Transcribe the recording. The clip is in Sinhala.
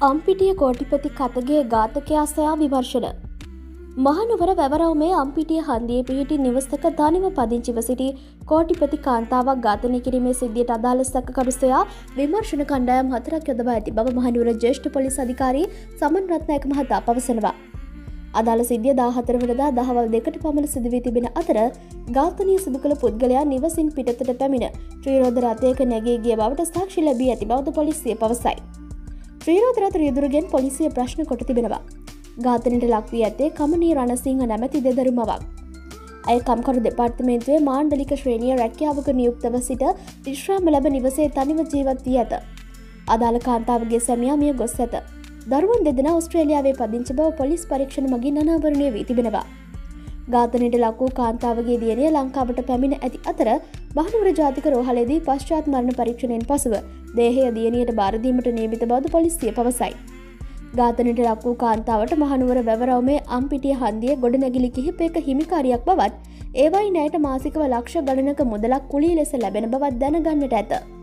අම්පිටිය කෝටිපති කතගේ ඝාතකයා සොයා විමර්ශන. මහනුවර වැවරවුමේ අම්පිටිය හන්දියේ පිහිටි නිවසක තනිව පදිංචිව සිටි කෝටිපති කාන්තාවක් ඝාතනය කිරීමේ සිද්ධියට අදාළ සැකකරු සොයා විමර්ශන කණ්ඩායම් 4ක් යොදවා ඇති බව මහනුවර ජ්‍යෙෂ්ඨ පොලිස් අධිකාරී සමන් රත්නායක මහතා පවසනවා. අදාළ සිද්ධිය 14 වෙනිදා දහවල් 2ට පමණ සිදු වී තිබෙන අතර ඝාතනය සිදු කළ පුද්ගලයා නිවසින් පිටතට පැමිණ ත්‍රිරෝද රථයක නැගී ගිය බවට සාක්ෂි ලැබී ඇති බවද පොලිසිය පවසයි. ත්‍රිරෝද රථ රියදුරගෙන් පොලිසිය ප්‍රශ්න කොට තිබෙනවා. ඝාතනයට ලක් වී ඇත්තේ කමනී රණසිංහ නැමැති දෙදරුමවක්. ඇය කම්කරු දෙපාර්තමේන්තුවේ මාණ්ඩලික ශ්‍රේණිය රැකියාවක නියුක්තව සිට විශ්‍රාම ලැබ නිවසේ තනිව ජීවත් වී ඇත. අදාළ කාන්තාවගේ සැමියා මිය ගොස් ඇත. දරුවන් දෙදෙනා ඕස්ට්‍රේලියාවේ පදිංචි බව පොලිස් පරීක්ෂණ මගින් අනාවරණය වී තිබෙනවා. ඝාතනයට ලක් වූ කාන්තාවගේ දියණිය ලංකාවට පැමිණ ඇති අතර මහනුවර ජාතික රෝහලේදී පශ්චාත් මරණ පරීක්ෂණයෙන් පසුව දේහය දියණියට බාර දීමට නියමිත බවද පොලිසිය පවසයි. ඝාතනයට ලක් වූ කාන්තාවට මහනුවර වැවරවුමේ අම්පිටිය හන්දියේ ගොඩනැගිලි කිහිපයක හිමිකාරියක් බවත් ඒවයි ණයට මාසිකව ලක්ෂ ගණනක මුදලක් කුලී ලෙස ලැබෙන බවත් දැනගන්නට ඇත.